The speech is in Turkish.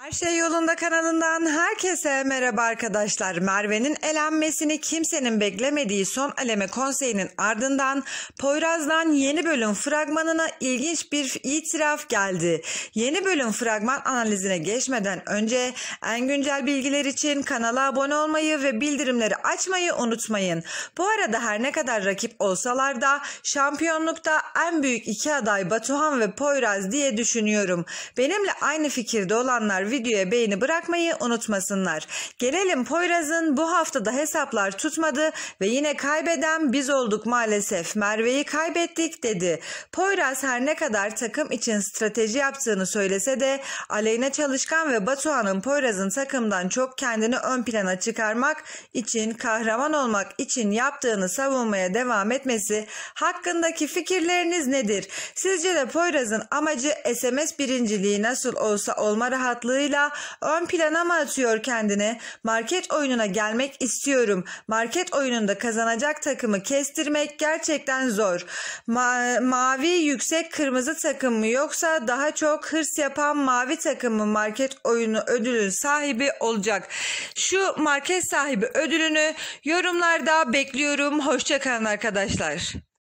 Her şey yolunda kanalından herkese merhaba arkadaşlar. Merve'nin elenmesini kimsenin beklemediği son eleme konseyinin ardından Poyraz'dan yeni bölüm fragmanına ilginç bir itiraf geldi. Yeni bölüm fragman analizine geçmeden önce en güncel bilgiler için kanala abone olmayı ve bildirimleri açmayı unutmayın. Bu arada her ne kadar rakip olsalar da şampiyonlukta en büyük iki aday Batuhan ve Poyraz diye düşünüyorum. Benimle aynı fikirde olanlar videoya beğeni bırakmayı unutmasınlar. Gelelim Poyraz'ın bu haftada hesaplar tutmadı ve yine kaybeden biz olduk maalesef. Merve'yi kaybettik dedi. Poyraz her ne kadar takım için strateji yaptığını söylese de Aleyna Çalışkan ve Batuhan'ın Poyraz'ın takımdan çok kendini ön plana çıkarmak için, kahraman olmak için yaptığını savunmaya devam etmesi hakkındaki fikirleriniz nedir? Sizce de Poyraz'ın amacı SMS birinciliği nasıl olsa olma rahatlığıyla ön plana mı atıyor kendini? Market oyununa gelmek istiyorum. Market oyununda kazanacak takımı kestirmek gerçekten zor. Mavi yüksek kırmızı takım mı yoksa daha çok hırs yapan mavi takım mı market oyunu ödülün sahibi olacak? Şu market sahibi ödülünü yorumlarda bekliyorum. Hoşça kalın arkadaşlar.